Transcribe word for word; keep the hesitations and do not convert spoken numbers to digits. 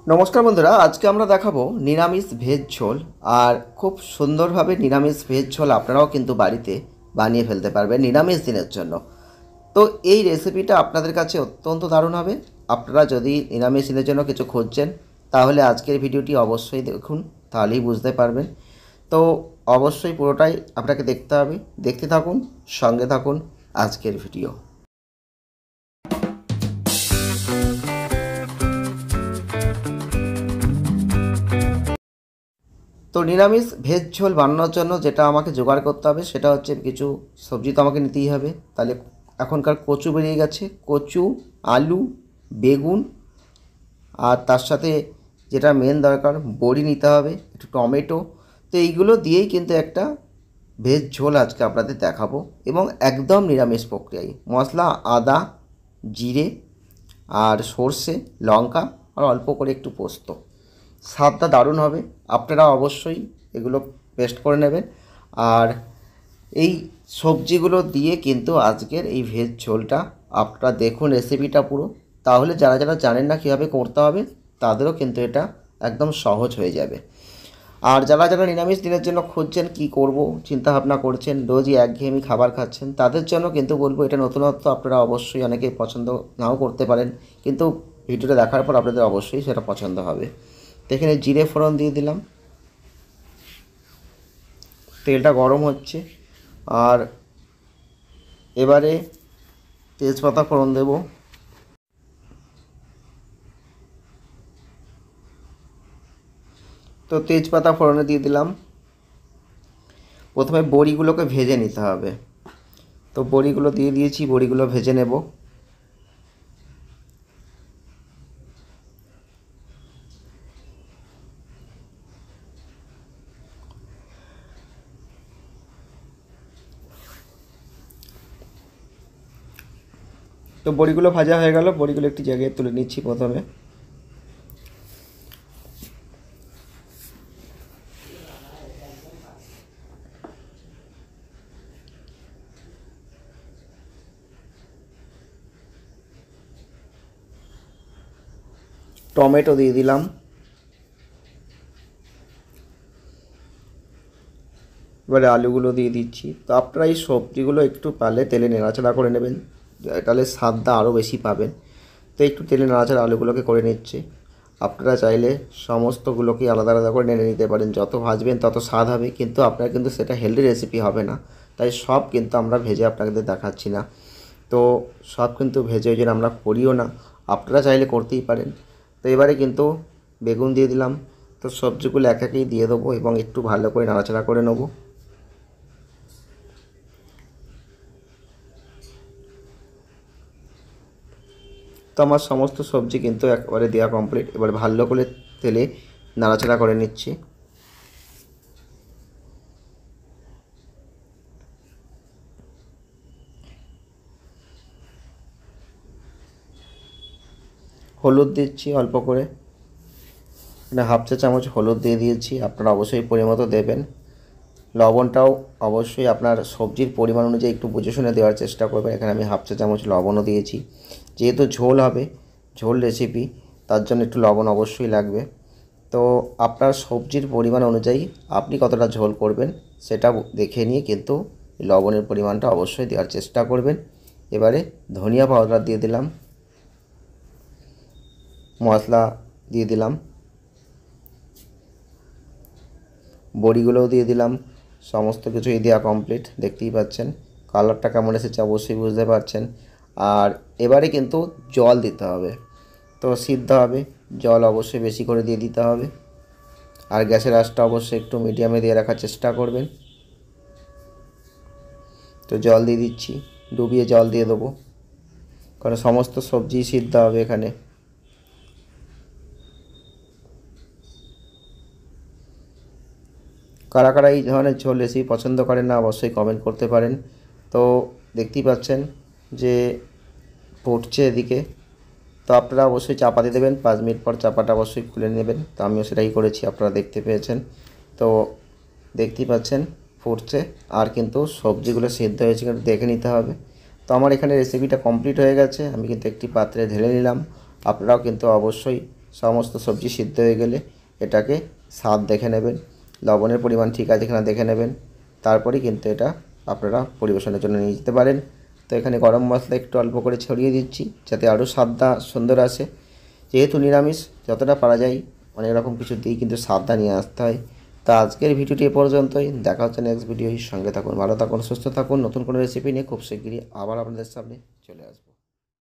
নমস্কার বন্ধুরা, আজকে আমরা দেখাবো নিরামিষ ভেজ ঝোল। আর খুব সুন্দরভাবে নিরামিষ ভেজ ঝোল আপনারাও কিন্তু বাড়িতে বানিয়ে ফেলতে পারবেন নিরামিষ দিনের জন্য। তো এই রেসিপিটা আপনাদের কাছে অত্যন্ত দারুণ হবে। আপনারা যদি নিরামিষ দিনের জন্য কিছু খুঁজছেন তাহলে আজকের ভিডিওটি অবশ্যই দেখুন, তাহলেই বুঝতে পারবেন। তো অবশ্যই পুরোটাই আপনাকে দেখতে হবে, দেখতে থাকুন, সঙ্গে থাকুন আজকের ভিডিও। তো নিরামিষ ভেজ ঝোল বানানোর জন্য যেটা আমাকে জোগাড় করতে হবে সেটা হচ্ছে কিছু সবজি তো আমাকে নিতেই হবে। তাহলে এখনকার কচু বেরিয়ে গেছে, কচু, আলু, বেগুন, আর তার সাথে যেটা মেন দরকার বড়ি নিতে হবে, একটু টমেটো। তো এইগুলো দিয়েই কিন্তু একটা ভেজ ঝোল আজকে আপনাদের দেখাবো, এবং একদম নিরামিষ প্রক্রিয়ায়। মশলা আদা, জিরে আর সর্ষে, লঙ্কা আর অল্প করে একটু পোস্ত। স্বাদটা দারুণ হবে, আপনারা অবশ্যই এগুলো পেস্ট করে নেবেন। আর এই সবজিগুলো দিয়ে কিন্তু আজকের এই ভেজ ঝোলটা আপনারা দেখুন রেসিপিটা পুরো, তাহলে যারা যারা জানেন না কীভাবে করতে হবে তাদেরও কিন্তু এটা একদম সহজ হয়ে যাবে। আর যারা যারা নিরামিষ দিনের জন্য খুঁজছেন কী করব চিন্তাভাবনা করছেন, রোজই একঘেয়েমি খাবার খাচ্ছেন, তাদের জন্য কিন্তু বলবো এটা নতুনত্ব। আপনারা অবশ্যই অনেকেই পছন্দ নাও করতে পারেন, কিন্তু ভিডিওটা দেখার পর আপনাদের অবশ্যই সেটা পছন্দ হবে। তো এখানে জিরে ফোড়ন দিয়ে দিলাম, তেলটা গরম হচ্ছে। আর এবারে তেজপাতা ফোড়ন দেব। তো তেজপাতা ফোড়নে দিয়ে দিলাম। প্রথমে বড়িগুলোকে ভেজে নিতে হবে, তো বড়িগুলো দিয়ে দিয়েছি, বড়িগুলো ভেজে নেব। তো বড়িগুলো ভাজা হয়ে গেল, বড়িগুলো একটি জায়গায় তুলে নিচ্ছি প্রথমে। টমেটো দিয়ে দিলাম। এবারে আলুগুলো দিয়ে দিচ্ছি। তো আপনারা এই সবজিগুলো একটু পারলে তেলে নাড়াচাড়া করে নেবেন, তাহলে স্বাদটা আরও বেশি পাবেন। তো একটু তেলে নাড়াচাড়া আলুগুলোকে করে নিচ্ছি। আপনারা চাইলে সমস্তগুলোকে আলাদা আলাদা করে নেড়ে নিতে পারেন, যত ভাজবেন তত স্বাদ হবে, কিন্তু আপনার কিন্তু সেটা হেলদি রেসিপি হবে না। তাই সব কিন্তু আমরা ভেজে আপনাদের দেখাচ্ছি না। তো সব কিন্তু ভেজে ওই জন্য আমরা করিও না, আপনারা চাইলে করতেই পারেন। তো এবারে কিন্তু বেগুন দিয়ে দিলাম। তো সবজিগুলো এক একেই দিয়ে দেবো এবং একটু ভালো করে নাড়াচাড়া করে নেবো। তো আমার সমস্ত সবজি কিন্তু একবারে দেওয়া কমপ্লিট। এবার ভালো করে তেলে নাড়াচাড়া করে নিচ্ছি। হলুদ দিচ্ছি অল্প করে, মানে হাফ চা চামচ হলুদ দিয়ে দিয়েছি, আপনারা অবশ্যই পরিমতো দেবেন। লবণটাও অবশ্যই আপনার সবজির পরিমাণ অনুযায়ী একটু বুঝে শুনে দেওয়ার চেষ্টা করবেন। এখানে আমি হাফ চা চামচ লবণও দিয়েছি, যেহেতু ঝোল হবে, ঝোল রেসিপি, তার জন্য একটু লবণ অবশ্যই লাগবে। তো আপনার সবজির পরিমাণ অনুযায়ী আপনি কতটা ঝোল করবেন সেটা দেখে নিয়ে কিন্তু লবণের পরিমাণটা অবশ্যই দেওয়ার চেষ্টা করবেন। এবারে ধনিয়া পাউডার দিয়ে দিলাম, মশলা দিয়ে দিলাম, বড়িগুলোও দিয়ে দিলাম। সমস্ত কিছুই দেওয়া কমপ্লিট, দেখতেই পাচ্ছেন কালারটা কেমন এসেছে অবশ্যই বুঝতে পারছেন। আর এবারে কিন্তু জল দিতে হবে, তো সিদ্ধ হবে, জল অবশ্যই বেশি করে দিয়ে দিতে হবে। আর গ্যাসের আঁচটা অবশ্যই একটু মিডিয়ামে দিয়ে রাখার চেষ্টা করবেন। তো জল দিয়ে দিচ্ছি, ডুবিয়ে জল দিয়ে দেবো, কারণ সমস্ত সবজি সিদ্ধ হবে এখানে। কারা কারা এই ধরনের ঝোল রেসিপি পছন্দ করেন না অবশ্যই কমেন্ট করতে পারেন। তো দেখতেই পাচ্ছেন যে ফুটছে এদিকে। তো আপনারা অবশ্যই চাপা দিয়ে দেবেন, পাঁচ মিনিট পর চাপাটা অবশ্যই খুলে নেবেন। তো আমিও সেটাই করেছি, আপনারা দেখতে পেয়েছেন। তো দেখতেই পাচ্ছেন ফুটছে, আর কিন্তু সবজিগুলো সিদ্ধ হয়েছে কিন্তু দেখে নিতে হবে। তো আমার এখানে রেসিপিটা কমপ্লিট হয়ে গেছে, আমি কিন্তু একটি পাত্রে ঢেলে নিলাম। আপনারাও কিন্তু অবশ্যই সমস্ত সবজি সিদ্ধ হয়ে গেলে এটাকে স্বাদ দেখে নেবেন, লবণের পরিমাণ ঠিক আছে কিনা দেখে নেবেন, তারপরেই কিন্তু এটা আপনারা পরিবেশনের জন্য নিয়ে যেতে পারেন। তো এখানে গরম মশলা একটু অল্প করে ছড়িয়ে দিচ্ছি যাতে আরও স্বাদটা সুন্দর আসে। যেহেতু নিরামিষ যতটা পারা যায় অনেক রকম কিছু দিয়েই কিন্তু স্বাদটা নিয়ে আসতে হয়। তো আজকের ভিডিওটি এ পর্যন্তই, দেখা হচ্ছে নেক্সট ভিডিওর সঙ্গে থাকুন, ভালো থাকুন, সুস্থ থাকুন। নতুন কোনো রেসিপি নিয়ে খুব শিগগিরই আবার আপনাদের সামনে চলে আসবো।